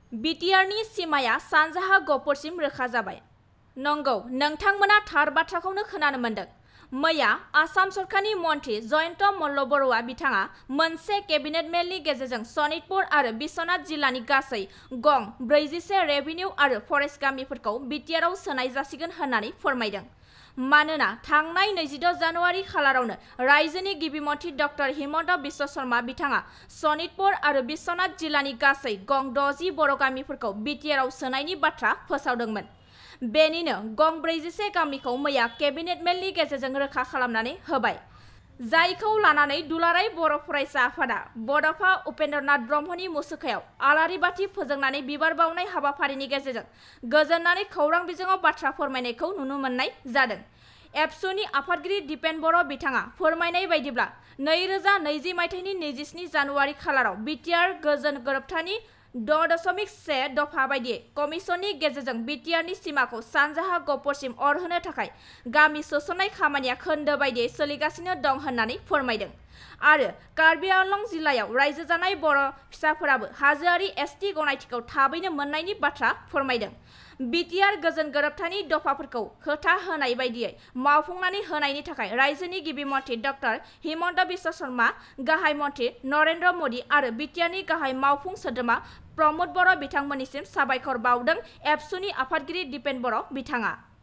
बिटिआरनि सिमाया सानजाहा गहपुरसिम रोखा जाबाय। नंगौ, नोंथांमोना थार बाथ्राखौनो खोनानो मोनदों। मैया आसाम सरकारनि मन्थ्रि जयन्त मल्ल बरुवा बिथाङा मोनसे केबिनेट मेलनि गेजेरजों सनितपुर आरो बिश्वनाथ जिल्लानि गासै गं 44 रेभिनिउ आरो फरेस्ट गामिफोरखौ बिटिआरआव सोनाय जासिगोन होननानै फोरमायदों। मानोना थांनाय 26 जानुवारि खालारावनो रायजोनि गिबि मन्थ्रि डक्टर हिमन्त बिश्व शर्मा बिथाङा सनितपुर आरो बिश्वनाथ जिल्लानि गासै गं 60 बर' गामिफोरखौ बिटिआरआव सोनायनि बाथ्रा फोसावदोंमोन। बेनिनो गं 44 गामिखौ मैया केबिनेट मेलनि गेजेरजों रोखा खालामनानै होबाय। जायखौ लानानै दुलाराय बर' फरायसा आफादा बड'फा उपेन्द्रनाथ ब्रह्मनि मुसुखायाव आलारि बाथि फोजोंनानै बिबार बावनाय हाबाफारिनि गेजेरजों गोजोननानै खौरां बिजोङाव बाथ्रा फोरमायनायखौ नुनो मोननाय जादों। एबसुनि आफादगिरि दिपेन बर' बिथाङा फोरमायनाय बायदिब्ला 2020 मायथाइनि 27 जानुवारि खालाराव बिटिआर गोजोन गोरोबथानि 6.1 दफा बायदियै कमिसननि गेजेरजों बिटिआरनि सिमाखौ सानजाहा गहपुरसिम अरहोनो थाखाय गामि सोसननाय खामानिया खोन्दो बायदियै सोलिगासिनो दं होननानै फोरमायदों। आरो कार्बि आंलं जिल्लायाव रायजो जानाय बर' फिसाफोराबो हाजोआरि एसटि गनायथिखौ थाबैनो मोननायनि बाथ्रा फोरमायदों। बिटिआर गोजोन गोरोबथानि दफाफोरखौ खोथा होनाय बायदियै मावफुंनानै होनायनि थाखाय रायजोनि गिबि मन्थ्रि डक्टर हिमन्त बिश्व शर्मा, गाहाय मन्थ्रि नरेन्द्र मदि आरो बिटिआरनि गाहाय मावफुं सोद्रोमा प्रमद बर' बिथांमोननिसिम साबायखर बावदों एबसुनि आफादगिरि दिपेन बर' बिथाङा।